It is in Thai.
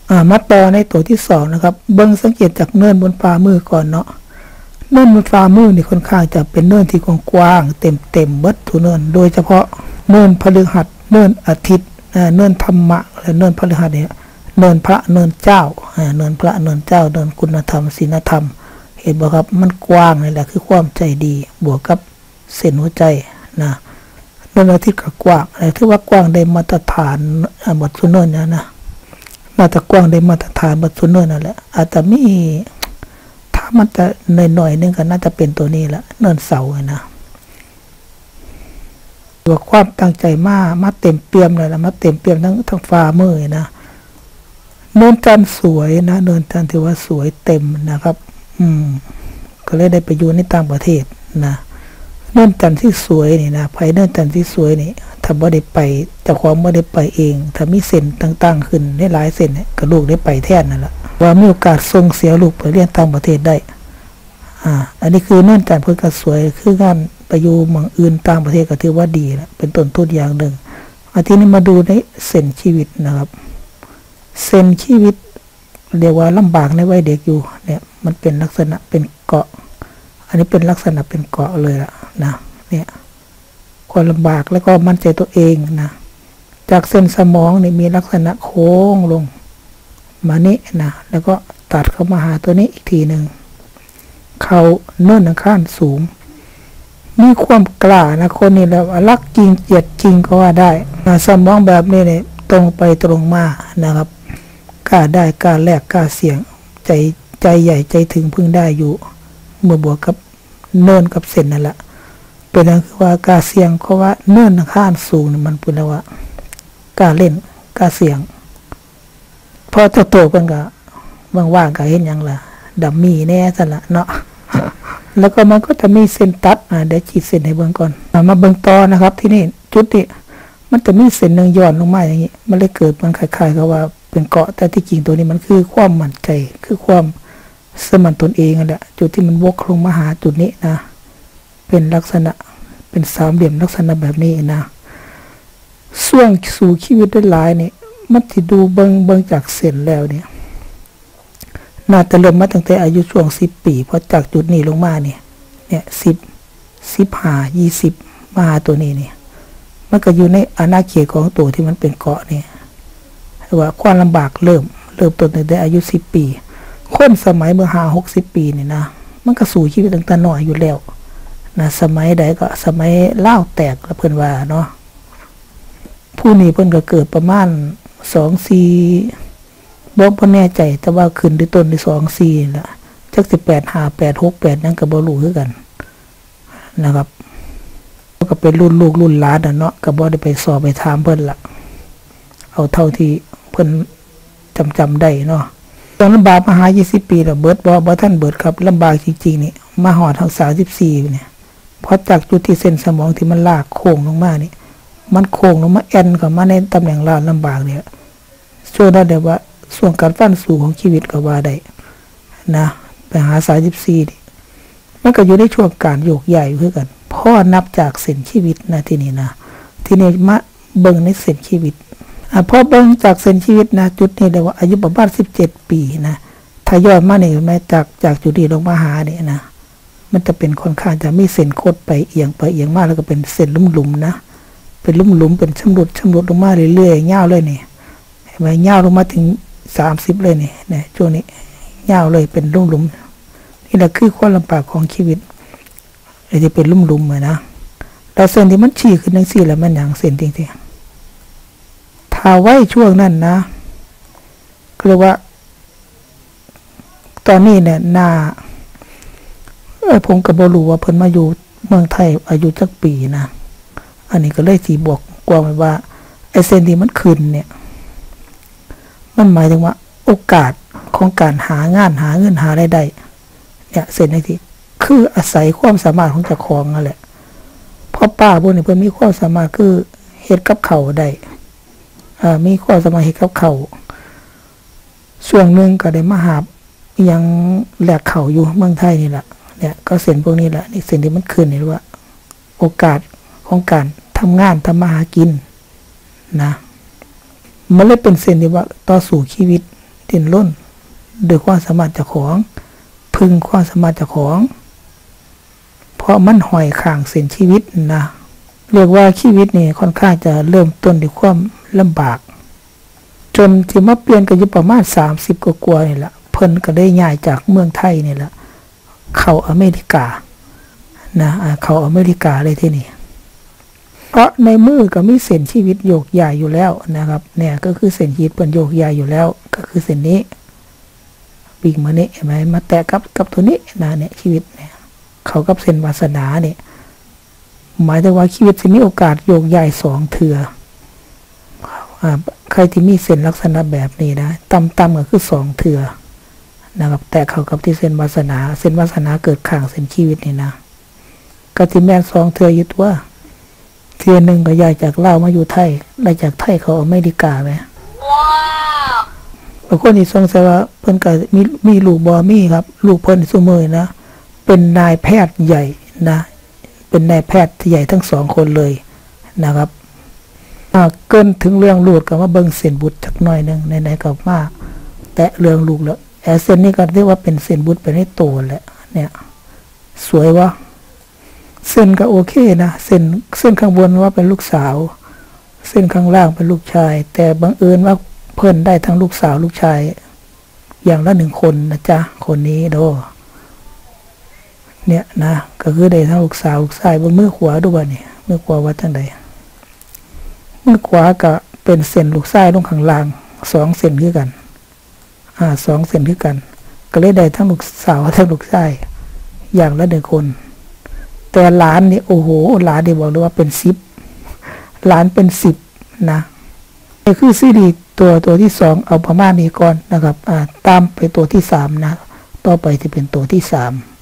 มาต่อในตัวที่สองนะครับเบิ้งสังเกตจากเนินบนฝ่ามือก่อนเนาะเนินบนฝ่ามือนี่ค่อนข้างจะเป็นเนินที่กว้างๆเต็มเบิดทุกเนินโดยเฉพาะเนินพฤหัสเนินอาทิตย์เนินธรรมะและเนินพฤหัสเนี่ยเนินพระเนินเจ้าเนินพระเนินเจ้าเนินคุณธรรมศีลธรรมเห็นบ่ครับมันกว้างนี่แหละคือความใจดีบวกกับเส้นหัวใจนะเนินอาทิตย์ก็กว้างอะไรที่ว่ากว้างได้มาตรฐานบทสุนเนินนะน่าจะกว้างได้มาตรฐานบทสุนเนินนั่นแหละอาจจะมีถ้ามันจะหน่อยนึงก็น่าจะเป็นตัวนี้แหละเนินเสานะตัวความตั้งใจมาเต็มเปี่ยมเลยนะมาเต็มเปี่ยมทั้งฝ่ามือนะเนินจันทร์สวยนะเนินจันทร์ถือว่าสวยเต็มนะครับก็เลยได้ไปอยู่ในต่างประเทศนะเนินจันทร์ที่สวยนี่นะภายเนินจันทร์ที่สวยนี่ถ้าบ่ได้ไปเจ้าของบ่ได้ไปเองถ้ามีเส้นต่างๆขึ้นได้หลายเส้นเนี่ยก็ลูกได้ไปแทนนั่นแหละว่ามีโอกาสส่งเสียลูกไปเรียนต่างประเทศได้อันนี้คือเนินจันทร์เพิ่นก็สวยคือการไปอยู่เมืองอื่นต่างประเทศก็ถือว่าดีแล้วเป็นต้นทุนอย่างหนึ่งทีนี้มาดูในเส้นชีวิตนะครับเส้นชีวิตเรียกว่าลำบากในวัยเด็กอยู่เนี่ยมันเป็นลักษณะเป็นเกาะอันนี้เป็นลักษณะเป็นเกาะเลยล่ะนะเนี่ยความลำบากแล้วก็มั่นใจตัวเองนะจากเส้นสมองนี่มีลักษณะโค้งลงมานี่นะแล้วก็ตัดเข้ามาหาตัวนี้อีกทีหนึ่งเขาเนินข้างสูงมีความกล้านะคนนี้แล้วรักจริงเจียดจริงก็ว่าได้สมองแบบนี้เนี่ยตรงไปตรงมานะครับกล้าได้กล้าแลกกล้าเสี่ยงใจใหญ่ใจถึงพึ่งได้อยู่เมื่อบวกกับเนินกับเส้นนั่นแหละเป็นนั่นคือว่ากล้าเสี่ยงเพราะว่าเนินข้างสูงมันเป็นแล้วว่ากล้าเล่นกล้าเสี่ยงพอเจ้าโตกันก็ว่างๆก็เห็นยังล่ะดัมมี่แน่ซะละเนาะแล้วก็มันก็จะมีเส้นตัดเดี๋ยวขีดเส้นให้เบิ่งก่อนมาเบิ่งต่อนะครับที่นี่จุดนี้มันจะมีเส้นหนึ่งย้อนลงมาอย่างนี้มันเลยเกิดมันคล้ายๆกับว่าเป็นเกาะแต่ที่จริงตัวนี้มันคือความมั่นใจคือความสมั่นตนเองนั่นแหละจุดที่มันวกลงมาหาจุดนี้นะเป็นลักษณะเป็นสามเหลี่ยมลักษณะแบบนี้นะส่วงสู่ชีวิตได้หลายนี่มันที่ดูเบิ่งจากเส้นแล้วเนี่ยน่าจะเริ่มมาตั้งแต่อายุช่วง10 ปีเพราะจากจุดนี้ลงมาเนี่ย15 20มาตัวนี้เนี่ยมันก็อยู่ในอาณาเขตของตัวที่มันเป็นเกาะเนี่ยว่าความลำบากเริ่มต้นตั้งแต่อายุ10 ปีคนสมัยเมื่อ50-60 ปีเนี่ยนะมันก็สู่ชีวิตตั้งแต่น้อยอยู่แล้วนะสมัยใดก็สมัยเล่าแตกแล้วเพิ่นว่าเนาะผู้นี้เพิ่นก็เกิดประมาณ24บ่แน่ใจแต่ว่าขึ้นด้วยต้นที่24ล่ะจักสิ8 5 8 6 8นั่นก็บ่รู้คือกันนะครับก็เป็นรุ่นลูกรุ่นหลานเนาะก็บ่ได้ไปสอบไปถามเพิ่นล่ะเอาเท่าที่เพิ่นจำได้เนาะตอนลำบากมาหา20 ปีแล้วเบิดบ่ท่านเบิดครับลำบากจริงๆนี่มาหอดทาง34เนี่ยเพราะจากจุดที่เส้นสมองที่มันลากโค้งลงมานี่มันโค้งลงมาแอนเข้ามาในตำแหน่งลำบากเนี่ยช่วยได้เลยว่าส่วนการฟันสู่ของชีวิตก็ว่าได้นะไปหา34นี่มันก็อยู่ในช่วงการโยกใหญ่คือกันพ่อนับจากเส้นชีวิตนะที่นี่นะที่นี่มาเบิ่งในเส้นชีวิตพอเบิ่งจากเส้นชีวิตนะจุดนี้เลยว่าอายุประมาณ17 ปีนะถ้าย้อนมาเนี่ยแม้จากจุดนี้ลงมาหาเนี่ยนะมันจะเป็นค่อนข้างจะมีเส้นโคดไปเอียงมาแล้วก็เป็นเส้นหลุมๆนะเป็นหลุมเป็นชำรุดลงมาเรื่อยๆยาวเลยนี่เห็นไหมยาวลงมาถึง30เลยนี่ช่วงนี้ยาวเลยเป็นหลุมนี่แหละคือความลำบากของชีวิตไอ้ที่เป็นหลุมๆนะแล้วเส้นที่มันชี้ขึ้นทั้ง4แล้วมันอย่างเส้นจริงๆถ้าไว้ช่วงนั้นนะก็เรียกว่าตอนนี้เนี่ยผมก็บ่รู้ว่าเพิ่นมาอยู่เมืองไทยอายุจักปีนะอันนี้ก็เลยสิบอกกว้างไว้ว่าไอ้เส้นที่มันขึ้นเนี่ยมันหมายถึงว่าโอกาสของการหางานหาเงินหารายได้เนี่ยเส้นนี้ที่คืออาศัยความสามารถของเจ้าของนั่นแหละเพราะป้าพวกนี้เพิ่นมีความสามารถคือเฮ็ดกับข้าวได้มีความสามารถเฮ็ดกับข้าวส่วนหนึ่งก็ได้มาหายังแหลกข้าวอยู่เมืองไทยนี่แหละเนี่ยก็เส้นพวกนี้แหละนี่เส้นที่มันขึ้นนี่ว่า โอกาสของการทำงานทำมาหากินนะมันเลยเป็นเส้นที่ว่าต่อสู่ชีวิตดิ้นรนด้วยความสามารถเจ้าของพึงความสามารถเจ้าของเพราะมันห้อยข้างเส้นชีวิตนะเรียกว่าชีวิตนี่ค่อนข้างจะเริ่มต้นด้วยความลำบากจนที่มาเปลี่ยนกันอยู่ประมาณ30กว่าๆนี่แหละเพิ่นก็ได้ย้ายจากเมืองไทยนี่แหละเข้าอเมริกานะเข้าอเมริกาเลยที่นี่เพราะในมือก็มีเส้นชีวิตโยกย้ายอยู่แล้วนะครับเนี่ยก็คือเส้นชีวิตเปิ้นโยกย้ายอยู่แล้วก็คือเส้นนี้วิ่งมานี่เห็นไหมมาแตะกับตัวนี้นะเนี่ยชีวิตเนี่ยเขากับเส้นวาสนาเนี่ยหมายถึงว่าชีวิตจะมีโอกาสโยกย้าย2 เทื่อใครที่มีเส้นลักษณะแบบนี้นะต่ำก็คือ2 เทื่อนะครับแต่เขากับที่เส้นวาสนาเกิดข้างเส้นชีวิตนี่นะก็ที่แม่น2 เทื่ออยู่ตัวเทื่อหนึ่งก็ย้ายจากลาวมาอยู่ไทยได้จากไทยเขาอเมริกาไหมบางคนที่สงสัยว่าเพิ่นก็มีลูกบ่มีครับลูกเพิ่นซุมื้อนะเป็นนายแพทย์ใหญ่นะเป็นนายแพทย์ใหญ่ทั้ง2 คนเลยนะครับเกินถึงเรื่องลูกก็มาเบิ่งเส้นบุตรจักหน่อยนึงไหนๆก็มาแตะเรื่องลูกแล้วเส้นนี้ก็เรียกว่าเป็นเส้นบุตรเป็นให้โตแหละเนี่ยสวยวะเส้นก็โอเคนะเส้นข้างบนว่าเป็นลูกสาวเส้นข้างล่างเป็นลูกชายแต่บังเอิญว่าเพิ่นได้ทั้งลูกสาวลูกชายอย่างละ1 คนนะจ๊ะคนนี้โดเนี่ยนะก็คือได้ทั้งลูกสาวลูกชายบนมือขวาดูบ่เนี่ยมือขวาว่าจังใดมือขวาก็เป็นเส้นลูกชายลงข้างล่าง2 เส้นคือกัน2 เส้นคือกันก็เลยได้ทั้งลูกสาวทั้งลูกชายอย่างละ1 คนแต่หลานนี่โอ้โหหลานนี่บอกเลยว่าเป็น10หลานเป็น10นะนี่คือซีรีส์ตัวที่2เอาประมาณนี้ก่อนนะครับตามไปตัวที่3นะต่อไปที่เป็นตัวที่3